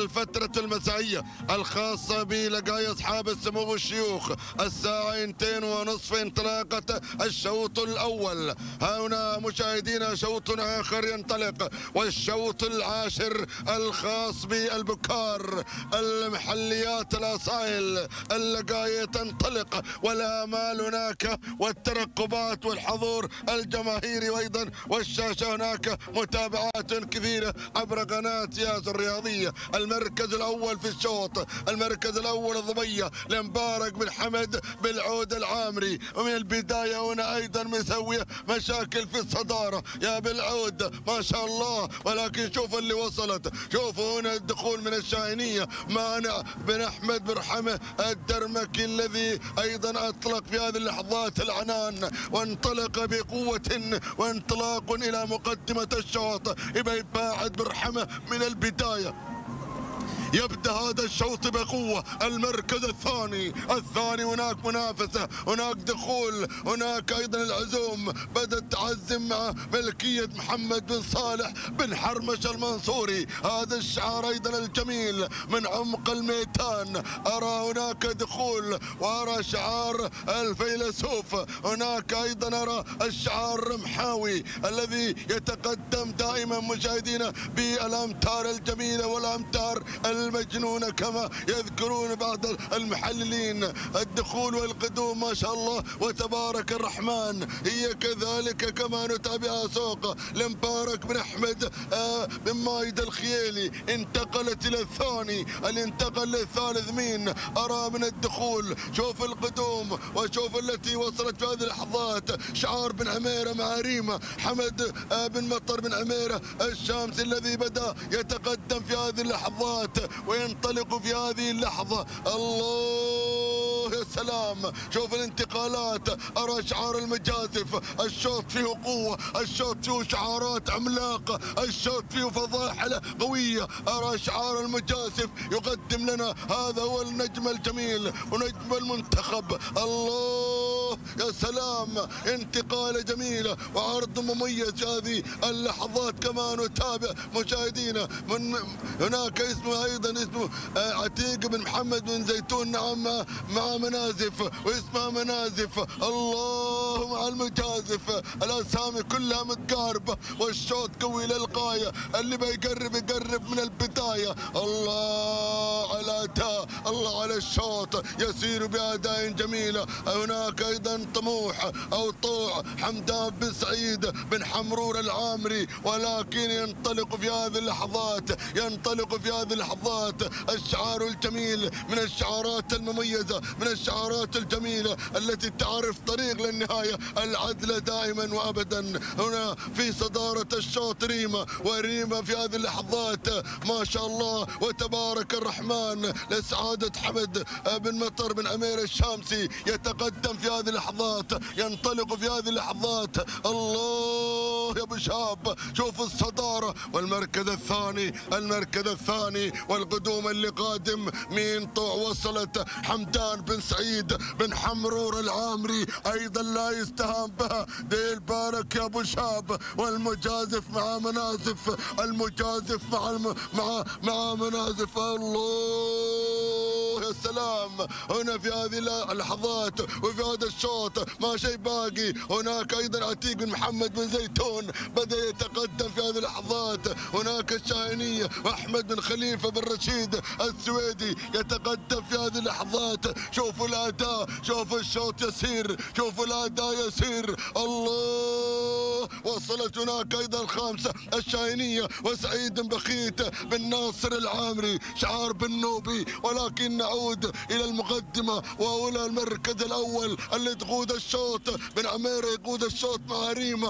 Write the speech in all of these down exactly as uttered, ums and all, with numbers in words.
الفترة المسائية الخاصة بلقاء أصحاب السمو والشيوخ الساعة اثنتين ونصف انطلاقة الشوط الأول. هنا مشاهدينا شوط آخر ينطلق، والشوط العاشر الخاص بالبكار المحليات الأصائل. اللقاية تنطلق والآمال هناك والترقبات والحضور الجماهيري، وأيضا والشاشة هناك متابعات كثيرة عبر قناة ياس الرياضية. المركز الأول في الشوط، المركز الأول الضبية لمبارك بن حمد بالعود العامري، ومن البداية هنا أيضا مسوية مشاكل في الصدارة يا بالعود ما شاء الله. ولكن شوف اللي وصلت، شوفوا هنا الدخول من الشاهينية مانع بن أحمد بن حمد الدرمكي الذي أيضا أطلق في هذه اللحظات العنان وانطلق بقوة وانطلاق إلى مقدمة الشوط. يبقى يباعد برحمة من البداية. يبدأ هذا الشوط بقوة. المركز الثاني الثاني هناك منافسة، هناك دخول، هناك أيضا العزوم بدأت تعزم مع ملكية محمد بن صالح بن حرمش المنصوري. هذا الشعار أيضا الجميل من عمق الميدان. أرى هناك دخول وأرى شعار الفيلسوف، هناك أيضا أرى الشعار الرمحاوي الذي يتقدم دائما مشاهدينا بالأمتار الجميلة والأمتار المجنونة كما يذكرون بعض المحللين. الدخول والقدوم ما شاء الله وتبارك الرحمن. هي كذلك كما نتابعها سوق لمبارك بن أحمد آه بن مايد الخيالي انتقلت إلى الثاني، الانتقل للثالث مين أرى من الدخول. شوف القدوم وشوف التي وصلت في هذه اللحظات. شعار بن عميرة مع ريمة حمد آه بن مطر بن عميرة الشامسي الذي بدأ يتقدم في هذه اللحظات وينطلق في هذه اللحظة. الله يا سلام، شوف الانتقالات. أرى شعار المجازف، الشوط فيه قوة، الشوط فيه شعارات عملاقة، الشوط فيه فضائح قوية. أرى شعار المجازف يقدم لنا هذا هو النجم الجميل ونجم المنتخب. الله يا سلام، انتقالة جميلة وعرض مميز هذه اللحظات كما نتابع مشاهدينا. من هناك اسمه ايضا اسمه عتيق بن محمد بن زيتون نعم مع منازف واسمها منازف. الله مع المجازف، الاسامي كلها متقاربه والشوط قوي للغايه. اللي بيقرب يقرب من البدايه. الله على اداء، الله على الشوط يسير باداء جميله. هناك ايضا طموح او طوع حمدان بن سعيد بن حمرور العامري، ولكن ينطلق في هذه اللحظات، ينطلق في هذه اللحظات الشعار الجميل من الشعارات المميزة، من الشعارات الجميلة التي تعرف طريق للنهاية. العدل دائما وأبدا. هنا في صدارة الشوط ريمة، وريمة في هذه اللحظات ما شاء الله وتبارك الرحمن لسعادة حمد بن مطر بن عمير الشامسي يتقدم في هذه اللحظات، ينطلق في هذه اللحظات. الله يا ابو شاب، شوف الصدارة والمركز الثاني، المركز الثاني والقدوم اللي قادم مين طوع وصلت. حمدان بن سعيد بن حمرور العامري ايضا لا يستهان بها. ديل بارك يا ابو شاب، والمجازف مع منازف، المجازف مع الم... مع مع منازف. الله يا سلام، هنا في هذه اللحظات وفي هذا الشوط ما شيء باقي. هناك ايضا عتيق بن محمد بن زيتون بدا يتقدم في هذه اللحظات. هناك الشاهينية واحمد بن خليفه بن رشيد السويدي يتقدم في هذه اللحظات. شوفوا الاداء، شوفوا الشوط يسير، شوفوا الاداء يسير. الله وصلت هناك ايضا الخامسه الشاهينية وسعيد بن بخيت بن ناصر العامري شعار بن نوبي. ولكن نعود الى المقدمه واولى المركز الاول اللي تقود الشوط بن عميره يقود الشوط مع ريمه.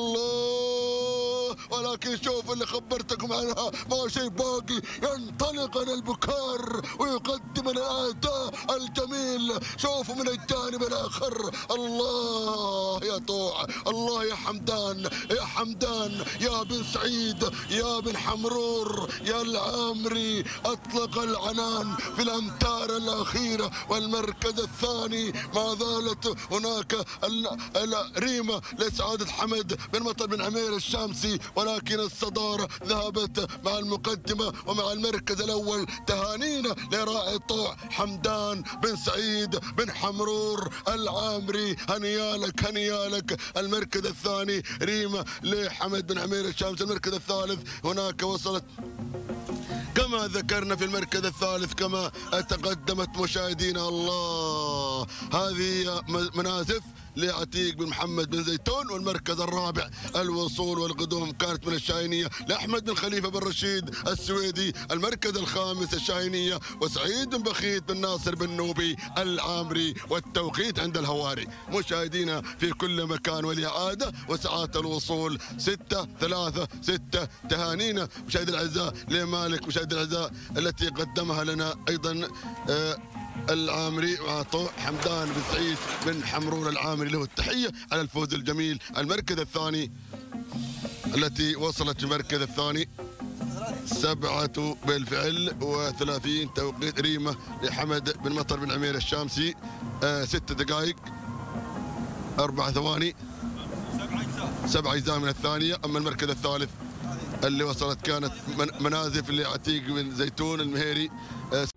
الله ولكن شوف اللي خبرتكم عنها ما شيء باقي. ينطلق البكار ويقدم الاداء الجميل. شوفوا من الجانب الاخر. الله يا طوع، الله يا حمدان، يا حمدان يا بن سعيد يا بن حمرور يا العامري اطلق العنان في الامتار الاخيره. والمركز الثاني ما زالت هناك ريمه لسعاده حمد بن مطر بن عمير الشامسي ولكن الصدارة ذهبت مع المقدمة ومع المركز الأول. تهانينا لراعي الطوع حمدان بن سعيد بن حمرور العامري، هنيالك هنيالك. المركز الثاني ريمة لحمد بن عمير الشامسي. المركز الثالث هناك وصلت كما ذكرنا في المركز الثالث كما تقدمت مشاهدينا. الله، هذه منازف لعتيق بن محمد بن زيتون. والمركز الرابع الوصول والقدوم كانت من الشاهينية لأحمد بن خليفة بن رشيد السويدي. المركز الخامس الشاهينية وسعيد بن بخيت بن ناصر بن نوبي العامري، والتوقيت عند الهواري. مشاهدينا في كل مكان والإعادة وساعات الوصول ستة ثلاثة ستة. تهانينا مشاهدي الأعزاء لمالك مشاهدي الأعزاء التي قدمها لنا أيضا آه العامري وعطوه حمدان بن سعيد بن حمرور العامري، له التحية على الفوز الجميل. المركز الثاني التي وصلت المركز الثاني سبعة بالفعل وثلاثين توقيت ريمة لحمد بن مطر بن عمير الشامسي. آه ست دقائق أربع ثواني سبع أجزاء من الثانية. أما المركز الثالث اللي وصلت كانت منازف لعتيق بن زيتون المهيري. آه